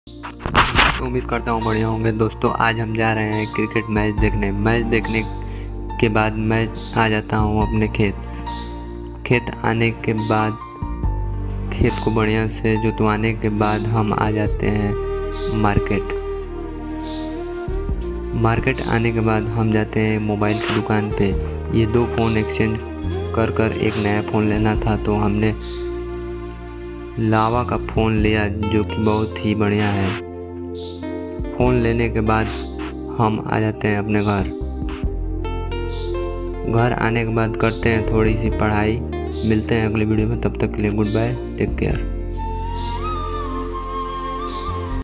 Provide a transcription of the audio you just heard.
उम्मीद करता हूँ बढ़िया होंगे दोस्तों। आज हम जा रहे हैं क्रिकेट मैच देखने के बाद मैं आ जाता हूँ अपने खेत आने के बाद खेत को बढ़िया से जुतवाने के बाद हम आ जाते हैं मार्केट आने के बाद हम जाते हैं मोबाइल की दुकान पे। ये 2 फ़ोन एक्सचेंज कर एक नया फ़ोन लेना था, तो हमने लावा का फ़ोन लिया जो कि बहुत ही बढ़िया है। फ़ोन लेने के बाद हम आ जाते हैं अपने घर आने के बाद करते हैं थोड़ी सी पढ़ाई। मिलते हैं अगली वीडियो में, तब तक के लिए गुड बाय, टेक केयर।